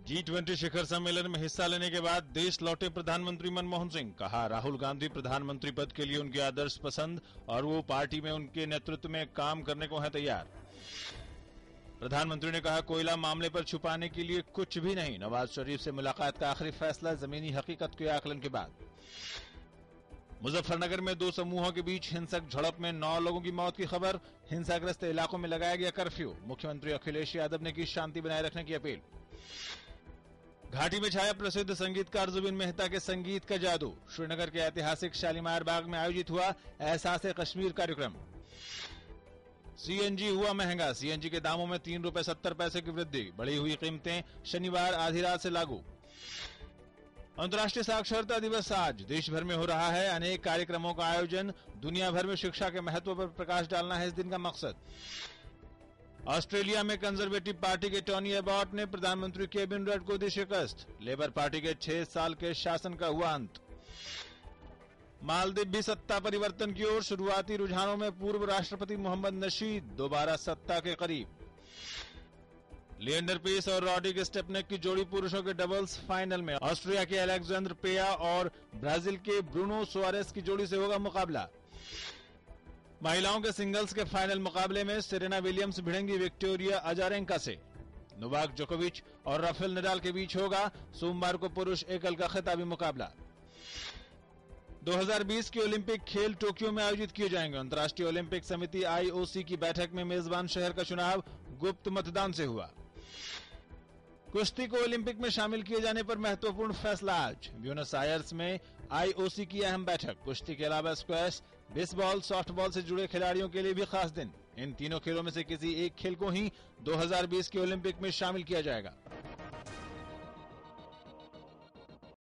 G20 शिखर सम्मेलन में हिस्सा लेने के बाद देश लौटे प्रधानमंत्री मनमोहन सिंह। कहा, राहुल गांधी प्रधानमंत्री पद के लिए उनके आदर्श पसंद और वो पार्टी में उनके नेतृत्व में काम करने को है तैयार। प्रधानमंत्री ने कहा, कोयला मामले पर छुपाने के लिए कुछ भी नहीं। नवाज शरीफ से मुलाकात का आखिरी फैसला जमीनी हकीकत के आकलन के बाद। मुजफ्फरनगर में दो समूहों के बीच हिंसक झड़प में 9 लोगों की मौत की खबर। हिंसाग्रस्त इलाकों में लगाया गया कर्फ्यू। मुख्यमंत्री अखिलेश यादव ने की शांति बनाए रखने की अपील। घाटी में छाया प्रसिद्ध संगीतकार जुबिन मेहता के संगीत का जादू। श्रीनगर के ऐतिहासिक शालीमार बाग में आयोजित हुआ एहसास कश्मीर कार्यक्रम। सीएनजी हुआ महंगा। सीएनजी के दामों में 3 रुपए 70 पैसे की वृद्धि। बढ़ी हुई कीमतें शनिवार आधी रात से लागू। अंतर्राष्ट्रीय साक्षरता दिवस आज देश भर में हो रहा है अनेक कार्यक्रमों का आयोजन। दुनिया भर में शिक्षा के महत्व पर प्रकाश डालना है इस दिन का मकसद। ऑस्ट्रेलिया में कंजर्वेटिव पार्टी के टोनी एबॉट ने प्रधानमंत्री केविन रड को दी शिकस्त। लेबर पार्टी के 6 साल के शासन का हुआ अंत। मालदीव भी सत्ता परिवर्तन की ओर। शुरुआती रुझानों में पूर्व राष्ट्रपति मोहम्मद नशीद दोबारा सत्ता के करीब। लिएंडर पेस और रॉड्रिग स्टेपनेक की जोड़ी पुरुषों के डबल्स फाइनल में। ऑस्ट्रिया के अलेक्जेंडर पेया और ब्राजील के ब्रूनो सुआरेस की जोड़ी से होगा मुकाबला। महिलाओं के सिंगल्स के फाइनल मुकाबले में सेरेना विलियम्स भिड़ेंगी विक्टोरिया अजारेंका से। नोवाक जोकोविच और राफेल नडाल के बीच होगा सोमवार को पुरुष एकल का खिताबी मुकाबला। 2020 के ओलंपिक खेल टोक्यो में आयोजित किए जाएंगे। अंतर्राष्ट्रीय ओलंपिक समिति आईओसी की बैठक में मेजबान शहर का चुनाव गुप्त मतदान से हुआ। कुश्ती को ओलंपिक में शामिल किए जाने पर महत्वपूर्ण फैसला आज। ब्यूनस आयर्स में आईओसी की अहम बैठक। कुश्ती के अलावा स्क्वैश, बेसबॉल, सॉफ्टबॉल से जुड़े खिलाड़ियों के लिए भी खास दिन। इन तीनों खेलों में से किसी एक खेल को ही 2020 के ओलंपिक में शामिल किया जाएगा।